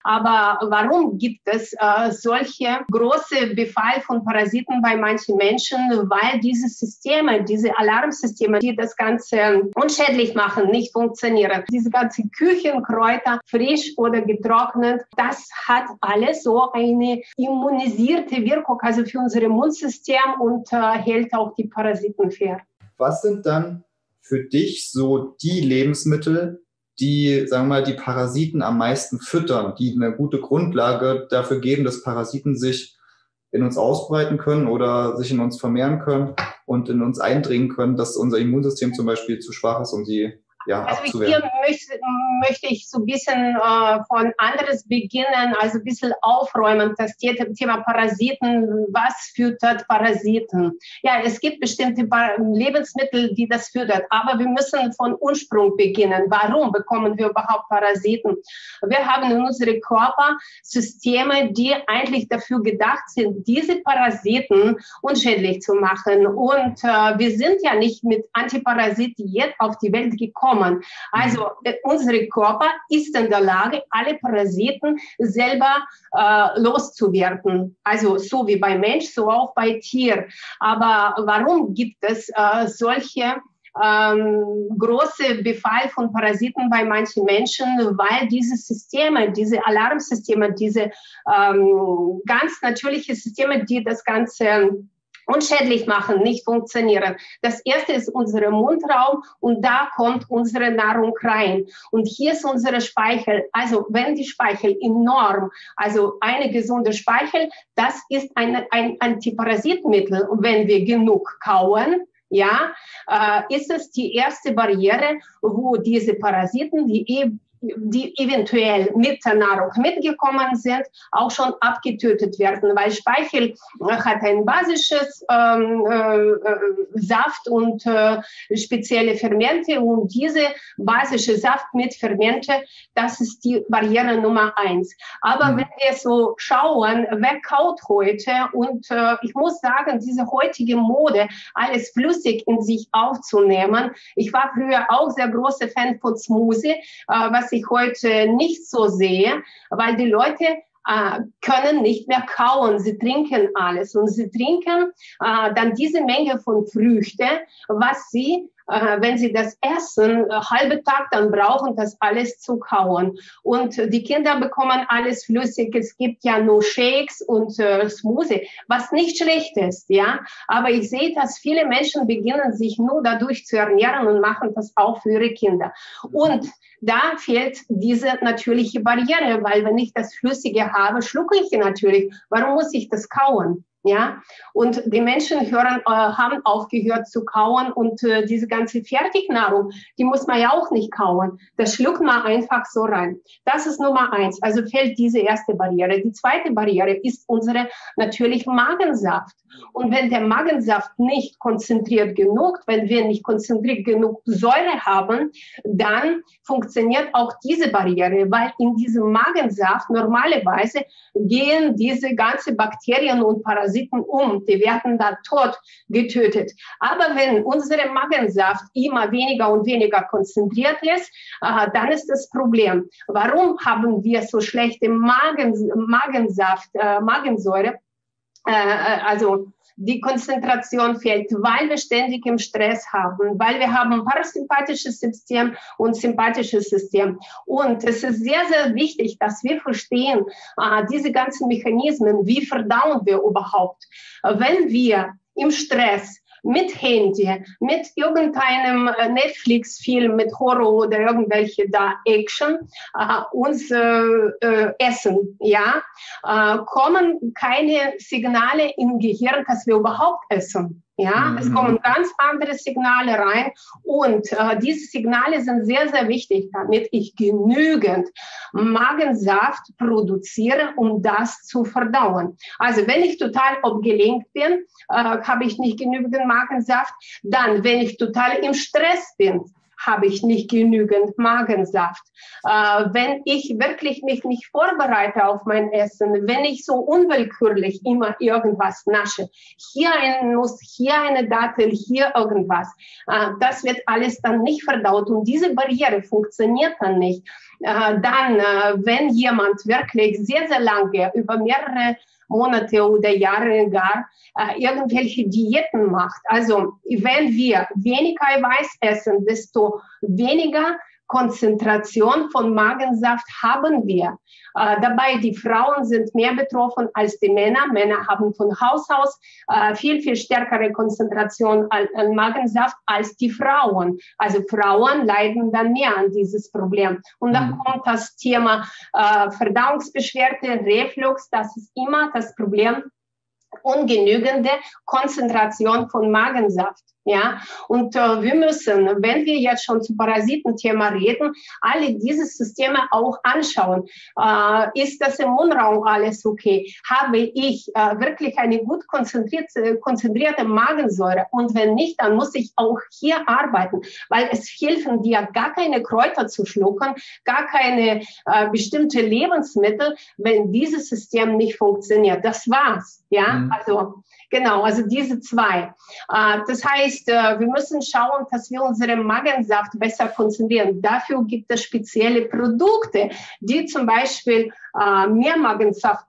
Aber warum gibt es solche große Befall von Parasiten bei manchen Menschen? Weil diese Systeme, diese Alarmsysteme, die das Ganze unschädlich machen, nicht funktionieren. Diese ganzen Küchenkräuter, frisch oder getrocknet, das hat alles so eine immunisierte Wirkung, also für unser Immunsystem und hält auch die Parasiten fern. Was sind dann für dich so die Lebensmittel, die, sagen wir mal, die Parasiten am meisten füttern, die eine gute Grundlage dafür geben, dass Parasiten sich in uns ausbreiten können oder sich in uns vermehren können und in uns eindringen können, dass unser Immunsystem zum Beispiel zu schwach ist, um sie abzuwehren? Hier möchte ich so ein bisschen von anderes beginnen, also ein bisschen aufräumen, das Thema Parasiten, was füttert Parasiten? Ja, es gibt bestimmte Lebensmittel, die das füttert, aber wir müssen von Ursprung beginnen. Warum bekommen wir überhaupt Parasiten? Wir haben in unserem Körper Systeme, die eigentlich dafür gedacht sind, diese Parasiten unschädlich zu machen. Und wir sind ja nicht mit Antiparasitdiät auf die Welt gekommen. Also unser Körper ist in der Lage, alle Parasiten selber loszuwerden. Also so wie bei Mensch, so auch bei Tier. Aber warum gibt es solche große Befall von Parasiten bei manchen Menschen? Weil diese Systeme, diese Alarmsysteme, diese ganz natürliche Systeme, die das Ganze unschädlich machen, nicht funktionieren. Das erste ist unser Mundraum und da kommt unsere Nahrung rein. Und hier ist unsere Speichel. Also wenn die Speichel enorm, also eine gesunde Speichel, das ist ein Antiparasitmittel. Und wenn wir genug kauen, ja, ist es die erste Barriere, wo diese Parasiten, die eventuell mit der Nahrung mitgekommen sind, auch schon abgetötet werden, weil Speichel hat ein basisches Saft und spezielle Fermente und diese basische Saft mit Fermente, das ist die Barriere Nummer 1. Aber wenn wir so schauen, wer kaut heute? Und ich muss sagen, diese heutige Mode, alles flüssig in sich aufzunehmen. Ich war früher auch sehr großer Fan von Smoothie, was ich heute nicht so sehe, weil die Leute können nicht mehr kauen, sie trinken alles und sie trinken dann diese Menge von Früchten, was sie, wenn sie das essen, halbe Tag dann brauchen, das alles zu kauen. Und die Kinder bekommen alles flüssig, es gibt ja nur Shakes und Smoothie, was nicht schlecht ist, ja. Aber ich sehe, dass viele Menschen beginnen, sich nur dadurch zu ernähren und machen das auch für ihre Kinder. Und da fehlt diese natürliche Barriere, weil wenn ich das Flüssige habe, schlucke ich natürlich. Warum muss ich das kauen? Ja, und die Menschen haben aufgehört zu kauen und diese ganze Fertignahrung, die muss man ja auch nicht kauen. Das schluckt man einfach so rein. Das ist Nummer 1. Also fehlt diese erste Barriere. Die zweite Barriere ist unsere natürlich Magensaft. Und wenn der Magensaft nicht konzentriert genug, wenn wir nicht konzentriert genug Säure haben, dann funktioniert auch diese Barriere, weil in diesem Magensaft normalerweise gehen diese ganzen Bakterien und Parasiten die werden da tot getötet. Aber wenn unser Magensaft immer weniger und weniger konzentriert ist, dann ist das Problem. Warum haben wir so schlechte Magensäure? Also die Konzentration fehlt, weil wir ständig im Stress haben, weil wir haben ein parasympathisches System und sympathisches System. Und es ist sehr, sehr wichtig, dass wir verstehen, diese ganzen Mechanismen, wie verdauen wir überhaupt. Wenn wir im Stress mit Handy, mit irgendeinem Netflix-Film, mit Horror oder irgendwelche da Action uns essen, ja, kommen keine Signale im Gehirn, dass wir überhaupt essen. Ja, es kommen ganz andere Signale rein und diese Signale sind sehr, sehr wichtig, damit ich genügend Magensaft produziere, um das zu verdauen. Also wenn ich total abgelenkt bin, habe ich nicht genügend Magensaft. Dann, wenn ich total im Stress bin, habe ich nicht genügend Magensaft. Wenn ich wirklich mich nicht vorbereite auf mein Essen, wenn ich so unwillkürlich immer irgendwas nasche, hier eine Nuss, hier eine Dattel, hier irgendwas, das wird alles dann nicht verdaut und diese Barriere funktioniert dann nicht. Wenn jemand wirklich sehr, sehr lange, über mehrere Monate oder Jahre gar irgendwelche Diäten macht. Also wenn wir wenig Eiweiß essen, desto weniger Konzentration von Magensaft haben wir. Dabei, die Frauen sind mehr betroffen als die Männer. Männer haben von Haus aus viel, viel stärkere Konzentration an Magensaft als die Frauen. Also Frauen leiden dann mehr an dieses Problem. Und dann kommt das Thema Verdauungsbeschwerde, Reflux, das ist immer das Problem. Ungenügende Konzentration von Magensaft. Ja, und wir müssen, wenn wir jetzt schon zu Parasitenthema reden, alle diese Systeme auch anschauen. Ist das Immunraum alles okay? Habe ich wirklich eine gut konzentrierte Magensäure? Und wenn nicht, dann muss ich auch hier arbeiten, weil es helfen dir gar keine Kräuter zu schlucken, gar keine bestimmte Lebensmittel, wenn dieses System nicht funktioniert. Das war's. Ja, also genau, also diese zwei. Das heißt, wir müssen schauen, dass wir unseren Magensaft besser konzentrieren. Dafür gibt es spezielle Produkte, die zum Beispiel mehr Magensaft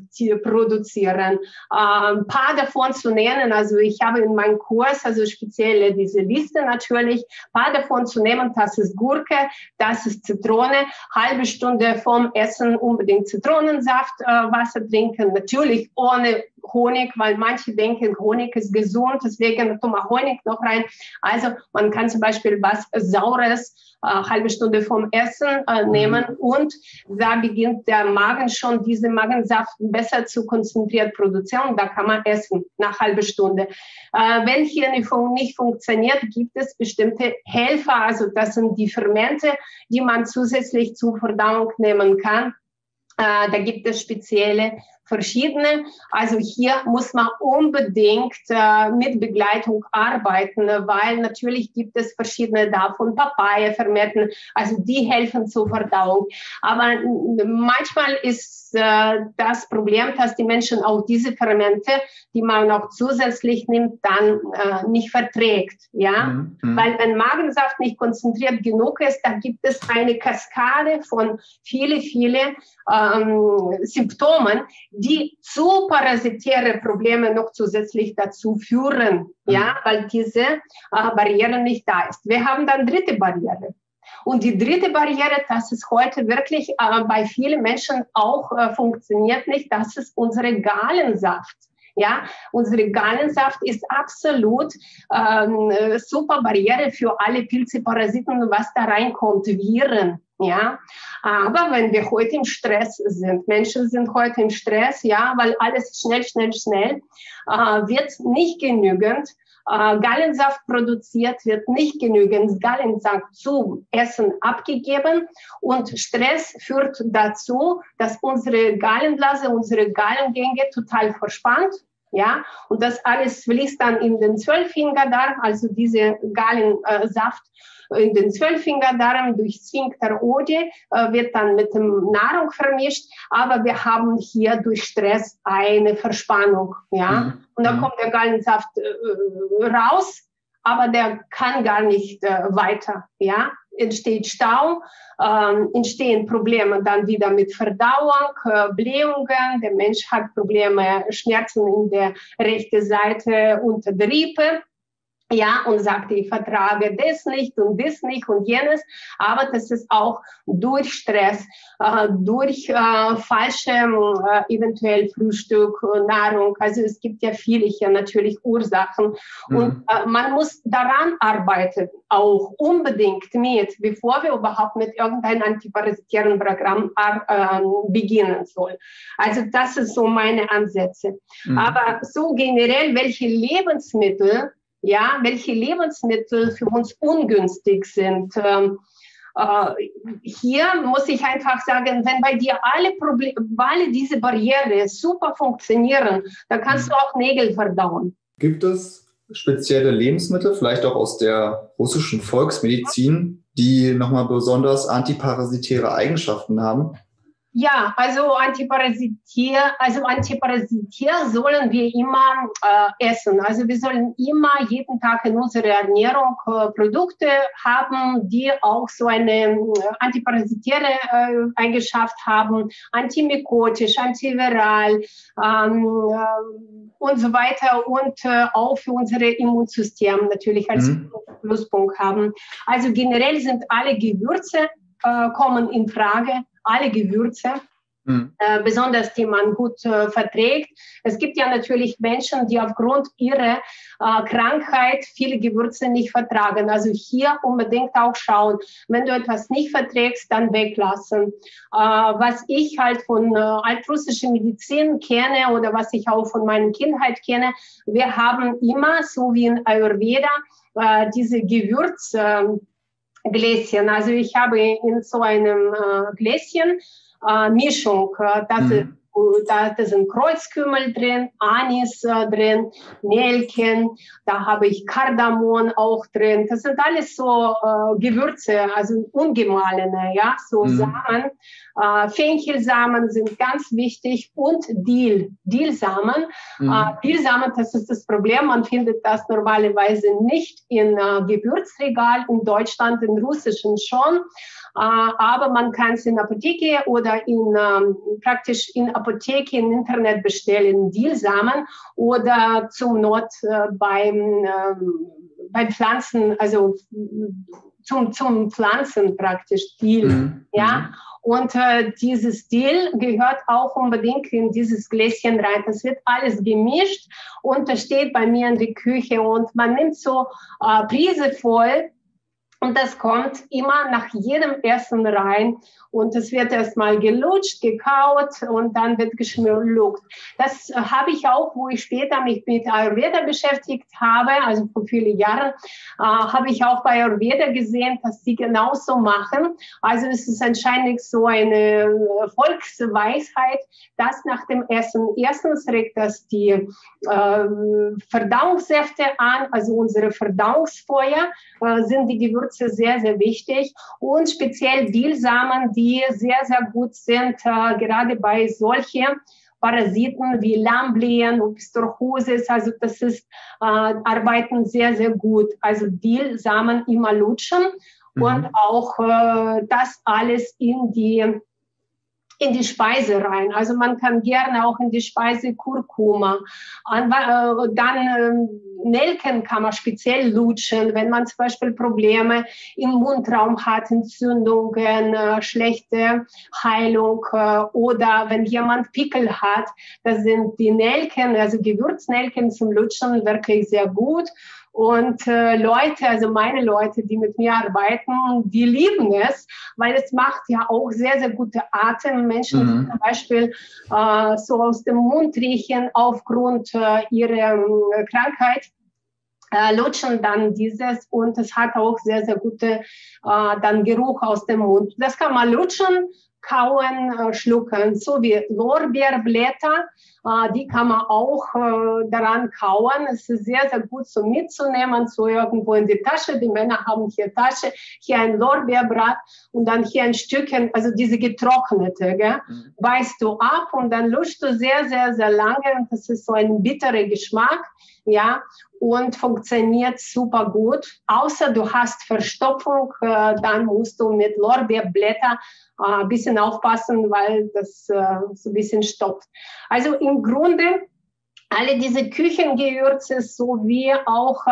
produzieren. Ein paar davon zu nennen, also ich habe in meinem Kurs, also speziell diese Liste natürlich, ein paar davon zu nehmen, das ist Gurke, das ist Zitrone, halbe Stunde vom Essen unbedingt Zitronensaft, Wasser trinken, natürlich ohne Honig, weil manche denken, Honig ist gesund, deswegen tun wir Honig noch rein. Also man kann zum Beispiel was Saures, halbe Stunde vom Essen nehmen und da beginnt der Magen schon diese Magensaft besser zu konzentriert produzieren. Da kann man essen nach halbe Stunde. Wenn hier nicht funktioniert, gibt es bestimmte Helfer. Also das sind die Fermente, die man zusätzlich zur Verdauung nehmen kann. Da gibt es spezielle verschiedene. Also hier muss man unbedingt mit Begleitung arbeiten, weil natürlich gibt es verschiedene davon, Papaya-Fermenten, also die helfen zur Verdauung. Aber manchmal ist das Problem, dass die Menschen auch diese Fermente, die man auch zusätzlich nimmt, dann nicht verträgt. Ja? Weil wenn Magensaft nicht konzentriert genug ist, dann gibt es eine Kaskade von viele Symptomen, die zu parasitäre Probleme noch zusätzlich dazu führen, ja, weil diese Barriere nicht da ist. Wir haben dann dritte Barriere. Und die dritte Barriere, das ist heute wirklich bei vielen Menschen auch funktioniert nicht, das ist unsere Galensaft. Ja, unsere Galensaft ist absolut super Barriere für alle Pilze, Parasiten, was da reinkommt, Viren. Ja, aber wenn wir heute im Stress sind, Menschen sind heute im Stress, ja, weil alles schnell, wird nicht genügend Galensaft produziert, wird nicht genügend Galensaft zu Essen abgegeben und Stress führt dazu, dass unsere Gallenblase, unsere Gallengänge total verspannt. Ja, und das alles fließt dann in den Zwölffingerdarm, also diese Galensaft in den Zwölffingerdarm durch Sphinkterode wird dann mit dem Nahrung vermischt, aber wir haben hier durch Stress eine Verspannung, ja, und dann kommt der Galensaft raus, aber der kann gar nicht weiter, ja. Entsteht Stau, entstehen Probleme dann wieder mit Verdauung, Blähungen, der Mensch hat Probleme, Schmerzen in der rechten Seite unter der Rippe. Ja, und sagt, ich vertrage das nicht und jenes. Aber das ist auch durch Stress, durch falsche eventuell Frühstück, Nahrung. Also es gibt ja viele hier natürlich Ursachen. Und man muss daran arbeiten, auch unbedingt mit, bevor wir überhaupt mit irgendeinem antiparasitären Programm beginnen sollen. Also das ist so meine Ansätze. Aber so generell, welche Lebensmittel für uns ungünstig sind. Hier muss ich einfach sagen, wenn bei dir alle diese Barriere super funktionieren, dann kannst du auch Nägel verdauen. Gibt es spezielle Lebensmittel, vielleicht auch aus der russischen Volksmedizin, die nochmal besonders antiparasitäre Eigenschaften haben? Ja, also antiparasitär sollen wir immer essen. Also wir sollen immer jeden Tag in unserer Ernährung Produkte haben, die auch so eine antiparasitäre Eigenschaft haben, antimykotisch, antiviral und so weiter und auch für unser Immunsystem natürlich als Pluspunkt haben. Also generell sind alle Gewürze kommen in Frage. Alle Gewürze, besonders die man gut verträgt. Es gibt ja natürlich Menschen, die aufgrund ihrer Krankheit viele Gewürze nicht vertragen. Also hier unbedingt auch schauen, wenn du etwas nicht verträgst, dann weglassen. Was ich halt von altrussischer Medizin kenne oder was ich auch von meiner Kindheit kenne, wir haben immer, so wie in Ayurveda, diese Gewürzgläschen. Also ich habe in so einem Gläschen Mischung. Da sind Kreuzkümmel drin, Anis drin, Nelken, da habe ich Kardamom auch drin. Das sind alles so Gewürze, also ungemahlene, ja, so Samen. Fenchelsamen sind ganz wichtig und Dielsamen. Dielsamen, das ist das Problem, man findet das normalerweise nicht in Gewürzregal, in Deutschland, in russischen schon. Aber man kann es in Apotheke oder praktisch in Apotheke im Internet bestellen, Dielsamen oder zum Not beim Pflanzen, also zum Pflanzen praktisch Diel, ja. Und dieses Diel gehört auch unbedingt in dieses Gläschen rein. Das wird alles gemischt und das steht bei mir in der Küche und man nimmt so Prise voll. Und das kommt immer nach jedem Essen rein und es wird erstmal gelutscht, gekaut und dann wird geschluckt. Das habe ich auch, wo ich später mich mit Ayurveda beschäftigt habe, also vor vielen Jahren, habe ich auch bei Ayurveda gesehen, dass die genauso machen. Also es ist anscheinend so eine Volksweisheit, dass nach dem Essen, erstens regt das die Verdauungssäfte an, also unsere Verdauungsfeuer sind die Gewürze sehr, sehr wichtig und speziell Dielsamen, die sehr, sehr gut sind, gerade bei solchen Parasiten wie Lamblien und Pistorchosis, also das ist, arbeiten sehr, sehr gut. Also Dielsamen immer lutschen und auch das alles in die Speise rein. Also man kann gerne auch in die Speise Kurkuma. Dann Nelken kann man speziell lutschen, wenn man zum Beispiel Probleme im Mundraum hat, Entzündungen, schlechte Heilung oder wenn jemand Pickel hat, das sind die Nelken, also Gewürznelken zum Lutschen wirklich sehr gut. Und Leute, also meine Leute, die mit mir arbeiten, die lieben es, weil es macht ja auch sehr, sehr gute Atem. Menschen, die zum Beispiel so aus dem Mund riechen aufgrund ihrer Krankheit, lutschen dann dieses und es hat auch sehr, sehr gute dann Geruch aus dem Mund. Das kann man lutschen, kauen, schlucken, so wie Lorbeerblätter, die kann man auch daran kauen. Es ist sehr, sehr gut so mitzunehmen, so irgendwo in die Tasche. Die Männer haben hier Tasche, hier ein Lorbeerblatt und dann hier ein Stückchen, also diese getrocknete, gell? Beißt du ab und dann luschst du sehr, sehr, sehr lange und das ist so ein bitterer Geschmack, ja, und funktioniert super gut. Außer du hast Verstopfung, dann musst du mit Lorbeerblätter ein bisschen aufpassen, weil das so ein bisschen stopft. Also im Grunde alle diese Küchengewürze sowie auch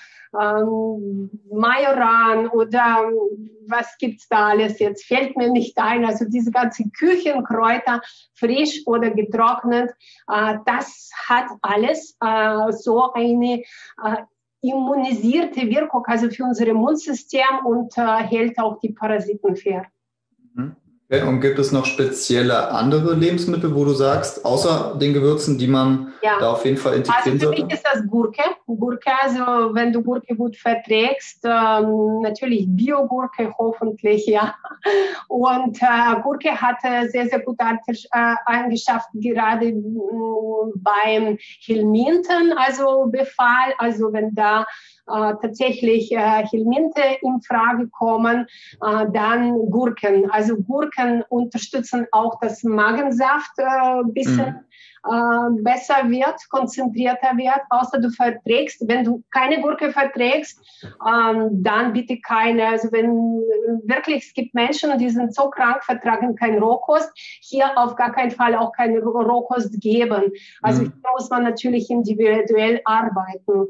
Majoran oder was gibt's da alles, jetzt fällt mir nicht ein, also diese ganzen Küchenkräuter, frisch oder getrocknet, das hat alles so eine immunisierte Wirkung, also für unser Immunsystem und hält auch die Parasiten fern. Okay, und gibt es noch spezielle andere Lebensmittel, wo du sagst, außer den Gewürzen, die man da auf jeden Fall integrieren sollte? Also für mich ist das Gurke. Gurke, also wenn du Gurke gut verträgst, natürlich Bio-Gurke hoffentlich, ja. Und Gurke hat sehr, sehr gute Eigenschaften, gerade beim Helminten, also Befall, also wenn da tatsächlich Helminte in Frage kommen, dann Gurken. Also Gurken unterstützen auch das Magensaft ein bisschen besser wird, konzentrierter wird, außer du verträgst. Wenn du keine Gurke verträgst, dann bitte keine. Also wenn wirklich, es gibt Menschen, die sind so krank, vertragen kein Rohkost, hier auf gar keinen Fall auch keine Rohkost geben. Also hier muss man natürlich individuell arbeiten.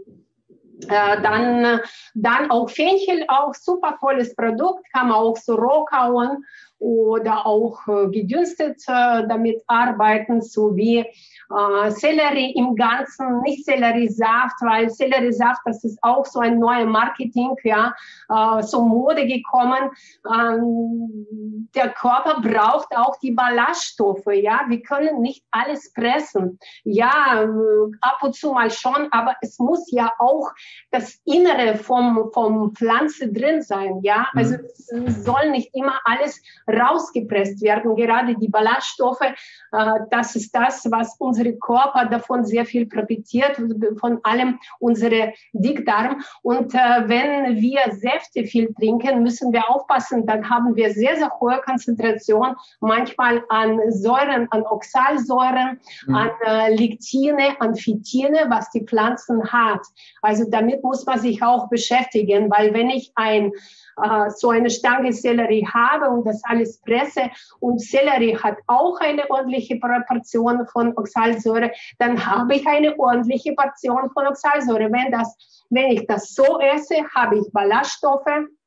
Dann auch Fenchel, auch super tolles Produkt, kann man auch so roh kauen oder auch gedünstet damit arbeiten, sowie Sellerie im Ganzen, nicht Selleriesaft, weil Selleriesaft, das ist auch so ein neues Marketing, ja, so Mode gekommen. Der Körper braucht auch die Ballaststoffe, ja, wir können nicht alles pressen, ja, ab und zu mal schon, aber es muss ja auch das Innere vom Pflanze drin sein, ja, also es soll nicht immer alles rausgepresst werden, gerade die Ballaststoffe, das ist das, was unsere Körper davon sehr viel profitiert, von allem unsere Dickdarm. Und wenn wir Säfte viel trinken, müssen wir aufpassen, dann haben wir sehr, sehr hohe Konzentration, manchmal an Säuren, an Oxalsäuren, an Lectine, an Phytine, was die Pflanzen hat. Also damit muss man sich auch beschäftigen, weil wenn ich so eine Stange Sellerie habe und das alles presse und Sellerie hat auch eine ordentliche Proportion von Oxalsäure, dann habe ich eine ordentliche Portion von Oxalsäure. Wenn ich das so esse, habe ich Ballaststoffe,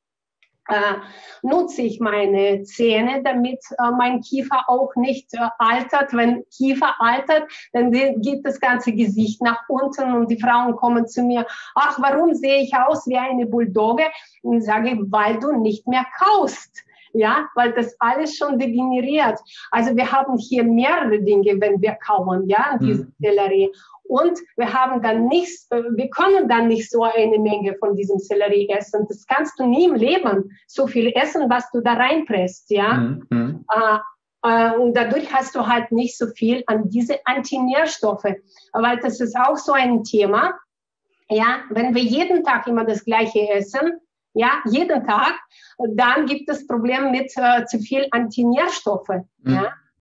nutze ich meine Zähne, damit mein Kiefer auch nicht altert. Wenn Kiefer altert, dann geht das ganze Gesicht nach unten und die Frauen kommen zu mir, ach, warum sehe ich aus wie eine Bulldogge? Und ich sage, weil du nicht mehr kaust. Ja, weil das alles schon degeneriert. Also wir haben hier mehrere Dinge, wenn wir kauen, ja, diese Sellerie. Und wir haben dann nichts, wir können dann nicht so eine Menge von diesem Sellerie essen. Das kannst du nie im Leben so viel essen, was du da reinpresst, ja. Und dadurch hast du halt nicht so viel an diese Antinährstoffe. Weil das ist auch so ein Thema. Ja, wenn wir jeden Tag immer das Gleiche essen, ja, jeden Tag, dann gibt es Probleme mit zu viel Antinährstoffe. Ja.